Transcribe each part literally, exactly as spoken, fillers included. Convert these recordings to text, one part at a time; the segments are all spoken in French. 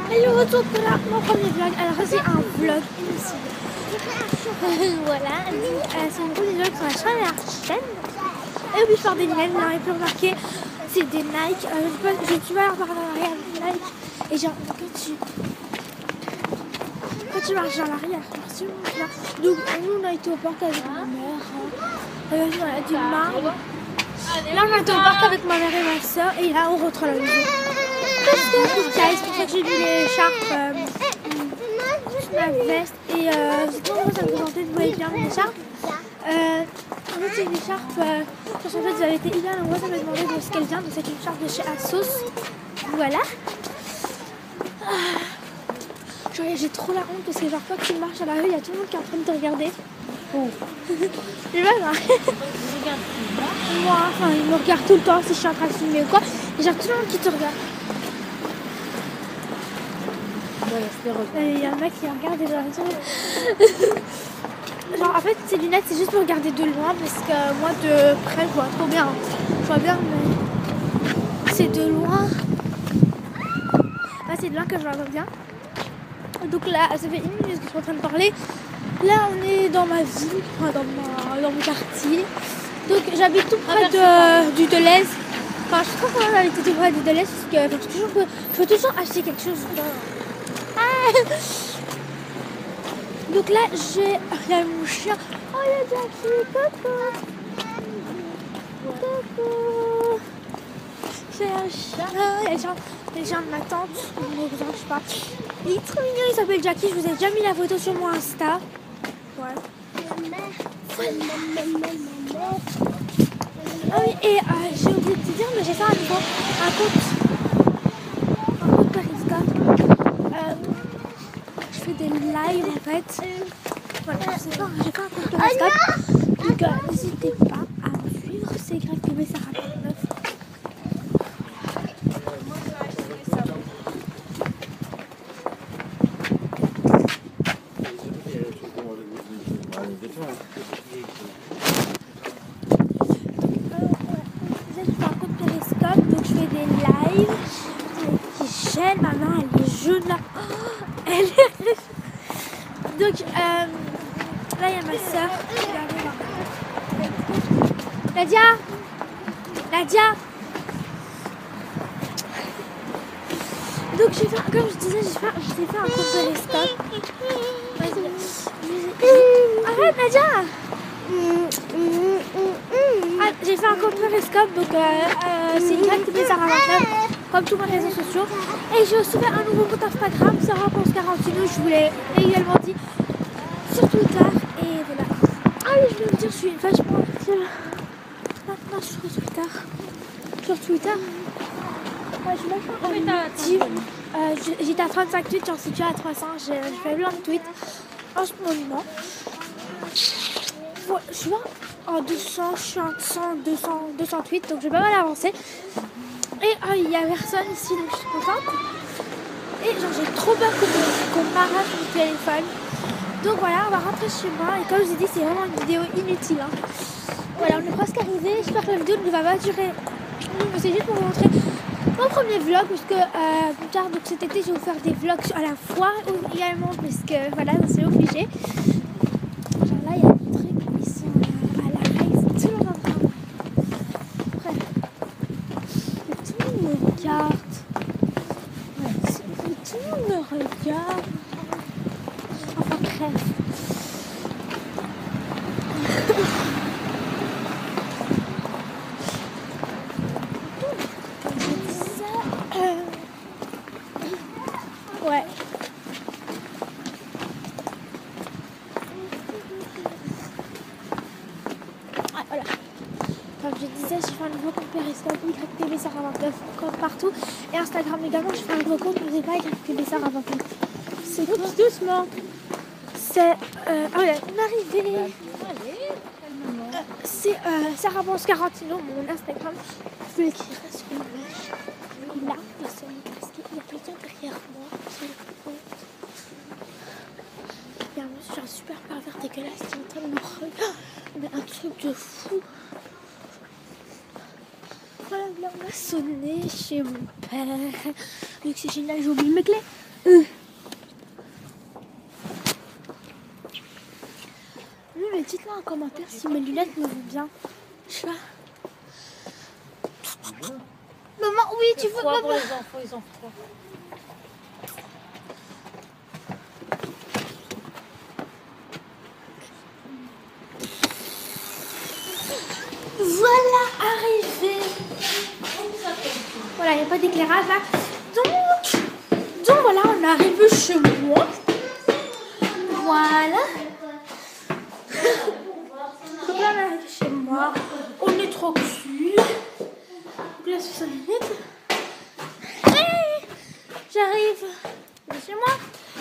Et le retour pour la, mon premier vlog. Alors ça c'est un vlog inutile. Voilà, euh, c'est une grosse vlog sur la chaîne et la chaîne. Et oui, je porte des lunettes, vous l'avez pu remarquer, c'est des Nike. Euh, je ne suis pas en partenariat avec Nike. Et genre, quand tu, quand tu marches dans l'arrière, donc nous on a été au parc avec ma mère. Hein. Euh, on a du marbre. Là on a été au parc avec ma mère et ma soeur. Et là on rentre à la maison. Parce que c'est pour ça que j'ai mis l'écharpe, euh, ma veste. Et euh, c'est trop drôle, ça me présentait, vous voyez bien mon écharpe. Euh, en fait, c'est une écharpe, euh, en fait, j'avais été hyper nombreux, ça m'a demandé de ce qu'elle vient. Donc, c'est une écharpe de chez Asos. Voilà. Ah. Genre, j'ai trop la honte parce que, genre, quand tu marches à la rue, il y a tout le monde qui est en train de te regarder. Oh. Je vois, là. Moi, enfin, ils me regardent tout le temps si je suis en train de filmer ou quoi. Et genre, tout le monde qui te regarde. Il y a un mec qui regarde et genre, genre en fait ces lunettes c'est juste pour regarder de loin parce que moi de près je vois trop bien. Je vois bien mais c'est de loin. Là c'est de loin que je vois bien. Donc là ça fait une minute que je suis en train de parler. Là on est dans ma ville, enfin, dans, ma, dans mon quartier. Donc j'habite tout près de, du Deleuze. Enfin je suis trop contente d'habiter tout près du Deleuze parce que faut toujours, je veux toujours acheter quelque chose. Ah. Donc là j'ai là, mon chien. Oh il y a Jackie, coucou. Coucou. J'ai un chien. Les gens, les gens de ma tante, mon cousin, je sais pas. Il est trop mignon, il s'appelle Jackie. Je vous ai déjà mis la photo sur mon Insta. Ouais. Ah oui et euh, j'ai oublié de te dire mais j'ai fait un nouveau un compte. Un compte Periscope. Euh, je fais des lives en fait. Voilà, je sais pas, j'ai fait un compte Periscope. Donc euh, n'hésitez pas à me suivre, c'est grave T V Sarah vingt-neuf. Ma main elle est jaune là. Oh, elle est... Donc euh, là il y a ma soeur. Nadia Nadia Donc j'ai fait, comme je disais, j'ai fait, j'ai fait un compte Periscope. Arrête Nadia. Ah, j'ai fait un compte Periscope donc euh, euh, c'est direct T V Sarah vingt-neuf. Comme tous mes réseaux sociaux. Et j'ai aussi fait un nouveau compte Instagram, Sarah pense quarante-neuf, je vous l'ai également dit sur Twitter. Et voilà. Ah oui, je voulais vous dire, je suis vachement active maintenant sur Twitter. Sur Twitter. Ouais, je suis vachement active. Euh, J'étais à trente-cinq tweets, j'en suis déjà à trois cents. J'ai fait plein de tweets en ce moment. Ouais, je suis là en deux cents, je suis en cent, deux cents, deux cent tweets, donc j'ai pas mal avancé. Et il oh, n'y a personne ici donc je suis contente. Et genre j'ai trop peur qu'on m'arrache mon téléphone. Donc voilà, on va rentrer chez moi. Et comme je vous ai dit, c'est vraiment une vidéo inutile. Hein. Voilà, on est presque arrivé. J'espère que la vidéo ne va pas durer. C'est juste pour vous montrer mon premier vlog. Parce que euh, plus tard, donc cet été, je vais vous faire des vlogs à la fois également. Parce que voilà, c'est obligé. Genre là, il y a des trucs qui sont à la race. Tout le monde en train. Me regarde. Ouais, tout le monde me regarde. Enfin bref. Comme je disais, euh... ouais. Ah, voilà. Comme je disais, je fais un nouveau compte Periscope, Y T V Sarah vingt-neuf, comme partout. Et Instagram également, je fais un nouveau compte, n'oubliez pas, Y T V Sarah vingt-neuf. C'est tout doucement. C'est... Euh, oh, on est arrivé. Euh, c'est euh, Sarah pense quarante-neuf, mon Instagram. Je vais l'écrire sur une mèche. Là, parce qu'il y a quelqu'un derrière moi. Il y a un monsieur, un super pervers dégueulasse qui est en train de me regarder. Mais un truc de fou. Voilà, là on a sonné chez mon père. Vu que c'est génial, j'ai oublié mes clés. Euh. Oui, mais dites-moi en commentaire si mes lunettes me vont bien. Je sais pas. Maman, oui, tu veux. Maman. Pour les enfants, ils ont froid. Voilà, arrivé. Voilà, il n'y a pas d'éclairage là. Donc, donc voilà, on est arrivé chez moi. Voilà. Donc là, on est arrivé chez moi. On est tranquille. Donc là, c'est cinq minutes. Hey, j'arrive chez moi.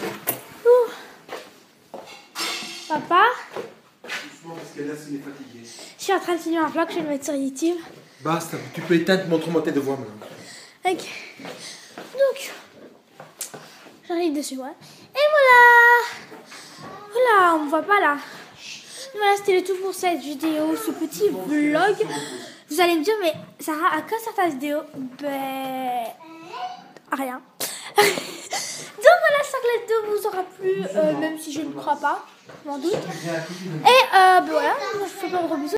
Ouh. Papa. Parce que là, il est fatigué. Je suis en train de finir un vlog, je vais le mettre sur YouTube. Basta, tu peux éteindre, montre-moi tes devoirs maintenant. Ok. Donc, j'arrive dessus, ouais. Et voilà. Voilà, on me voit pas là. Voilà, c'était le tout pour cette vidéo, ce petit vlog. Vous allez me dire, mais Sarah, à quoi sert ta vidéo? Ben, rien. Donc voilà, j'espère que la vidéo vous aura plu, euh, même si je ne crois pas, je m'en doute. Et euh, ben voilà, moi je vous fais pas de gros bisous.